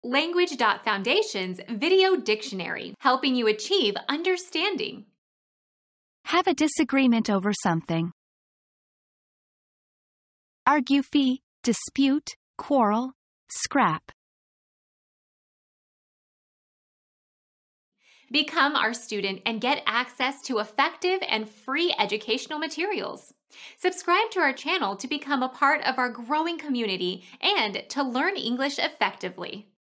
Language.Foundation's Video Dictionary, helping you achieve understanding. Have a disagreement over something. Argue, fee, dispute, quarrel, scrap. Become our student and get access to effective and free educational materials. Subscribe to our channel to become a part of our growing community and to learn English effectively.